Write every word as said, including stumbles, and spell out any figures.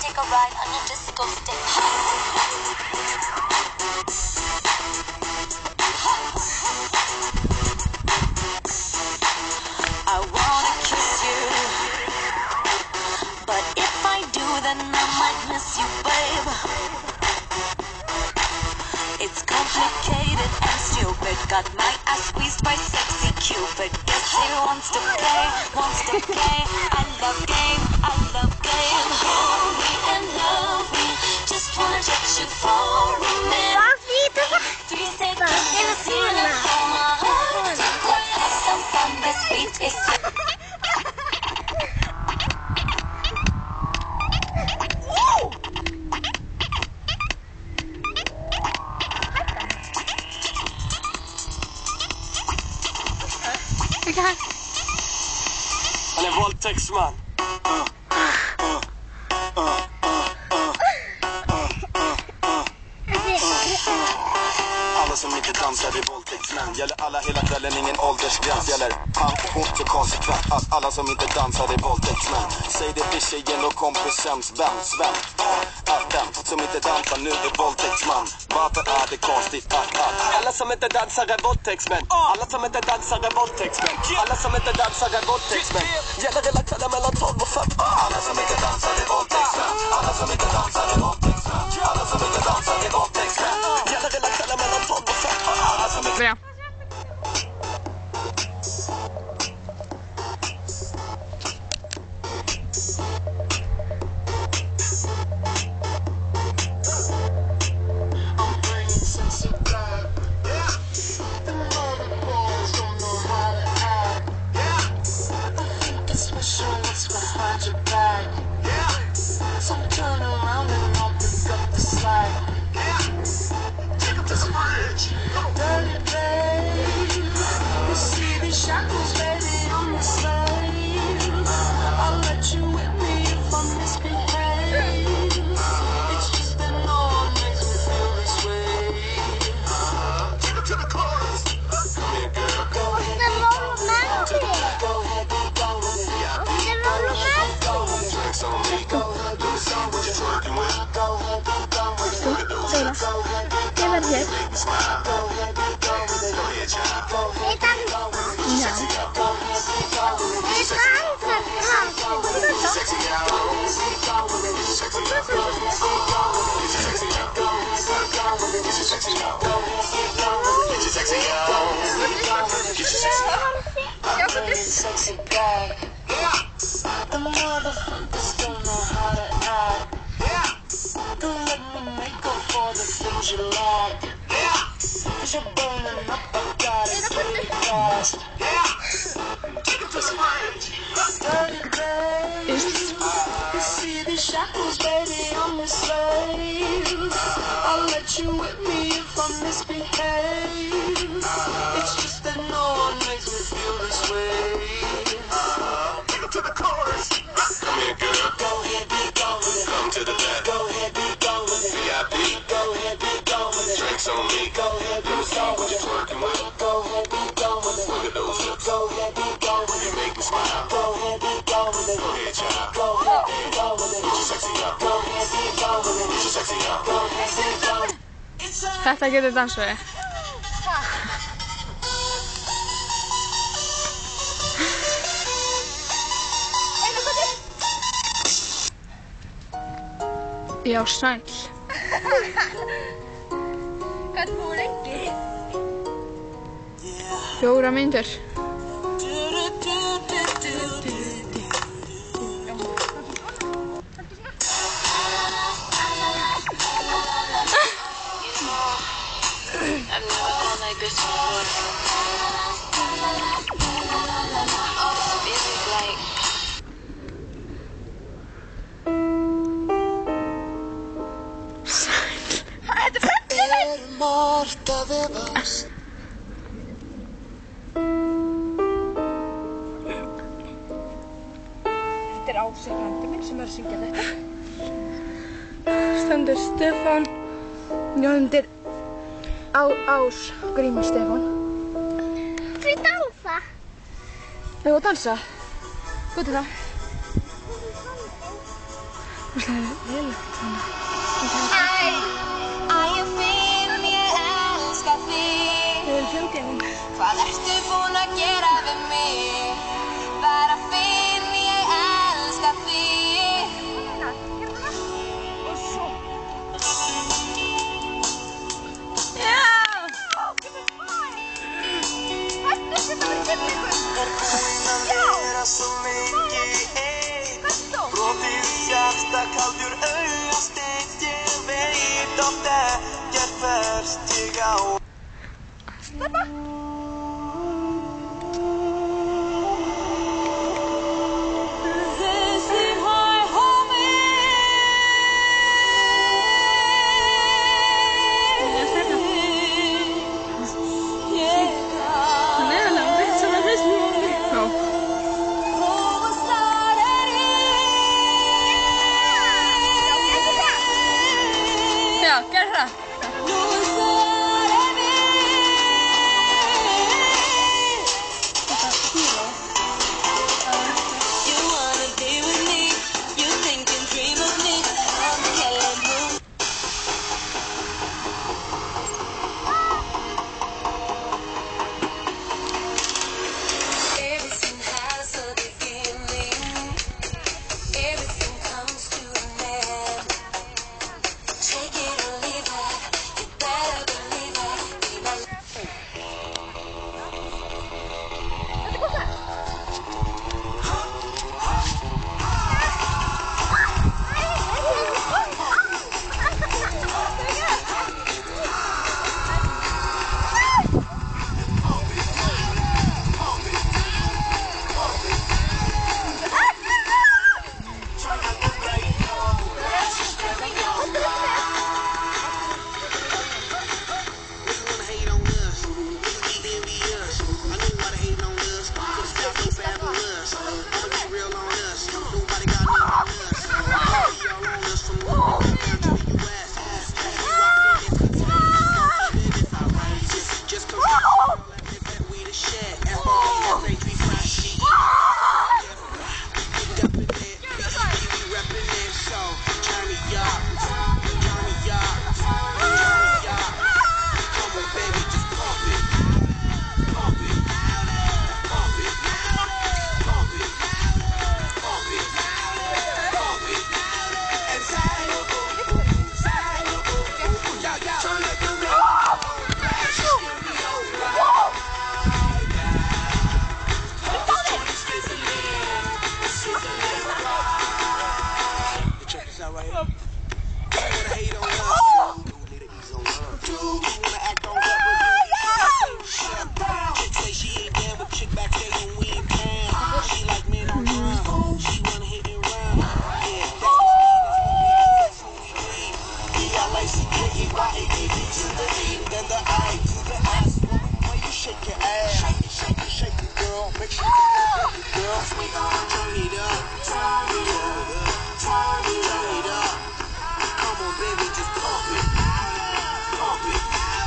take a ride on a disco stage. I wanna kiss you, but if I do, then I might miss you, babe. It's complicated and stupid. Got my ass squeezed by sexy Cupid. Guess he wants to play, wants to play. I love game, I love game. Hold me and love me. Just wanna touch you for a minute. Three seconds in a scene and hold my heart. Let's have some fun. This beat is sick. Han är våldtäktsman. Alla som inte dansar är våldtäktsmän. Gäller alla hela kvällen, ingen åldersgräns. Gäller han, hon så konsekvent att alla som inte dansar är våldtäktsmän. Säg det till tjejen och kompisens vän, Sven. Att den som inte dansar nu är våldtäktsman. Varför är det konstigt att, att alla som inte dansar är våldtäktsmän. Alla som inte dansar är våldtäktsmän. Alla som inte dansar är våldtäktsmän. Gäller hela kvällen mellan tolv och fem. Alla som inte dansar är våldtäktsmän. Alla som inte dansar är våldtäktsmän. Alla som inte dansar är våldtäktsmän. Gäller hela kvällen mellan tolv och fem. Alla som inte... Bra. Det var det. The motherfuckers don't know how to act. Don't let me make up for the things you lack. Cause you're burning up, I got it pretty fast. Take it to the bridge. Dirty babe. You see these shackles, baby, I'm your slave. I'll let you whip me if I misbehave. It's just that no one makes me feel this way. Take it to the chorus. Come here, girl. Go ahead, be gone with it. Come to the left. Go ahead, be gone with it. V I P. Go ahead, be gone with it. Drinks on me. Go ahead, be gone with it. Working with. Go ahead, be gone with it. Look at those hips. Go ahead, be gone with it. You make me smile. Go ahead, be gone with it. Go ahead, child. Go ahead, be gone with it. Get your sexy up. Go ahead, be gone with it. Get your sexy up. Go ahead, be gone with it. Þetta getur dansað. Já, sæl. Hvað fór ekki? Fjóra mínútur. I've never gone like this before. This is like Þetta er Ási frændi minn sem er að syngja þetta. Stendur Stefán. Já, undir á, Ás Grímur Stefán. Við dansa. Við erum að dansa. Góðu það. Onko se helvetti sana? Hej, är jag fin, jag älskar dig. Ei se oikein. Vad ertu búin að gera við mig? Bara fin, ég elska þig. Så mycket är Bråtið hjarta kaldur auðsteit Ég veit of það Ég fyrst ég á Ja, gör det. Shake your ass, shake it, shake it, shake it, girl. Make sure you girl.